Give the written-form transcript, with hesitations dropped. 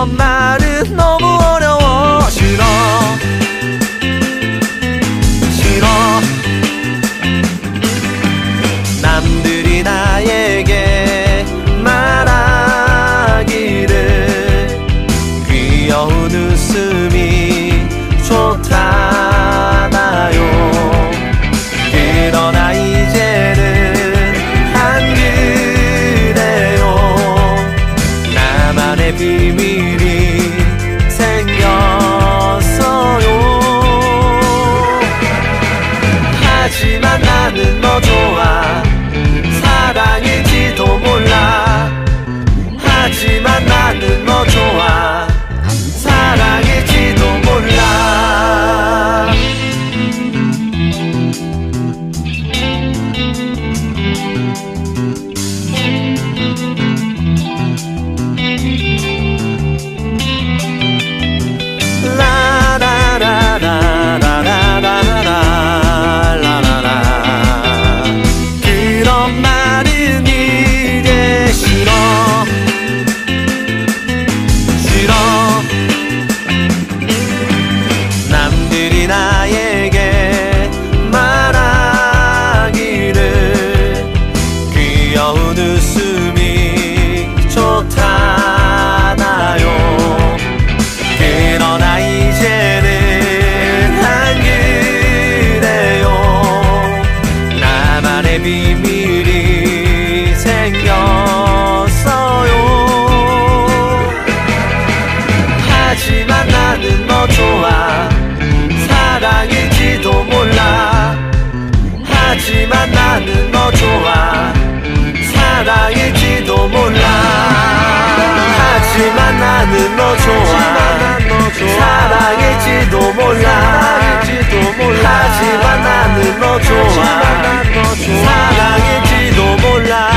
그런 말은 너무 어려워. 싫어 싫어. 남들이 나에게 말하기를 귀여운 웃음이 좋다나요. 그러나 이제는 안 그래요. 나만의 비밀이 생겼어요. 하지만 나는 너 좋아. 사랑일지도 몰라. 하지만 나는 너 좋아. 사랑일지도 몰라. 그런 말은 이제 싫어 싫어. 남들이 나에게 말하기를 귀여운 웃음이 좋다나요. 그러나 이제는 안 그래요. 나만의 비밀이 생겼어요. 하지만 나는 너 좋아. 사랑일지도 몰라. 하지만 나는 너 좋아. 사랑일지도 몰라. 하지만 나는 너 좋아. 사랑일지도 몰라. 하지만 나는 너 좋아. 사랑일지도 몰라.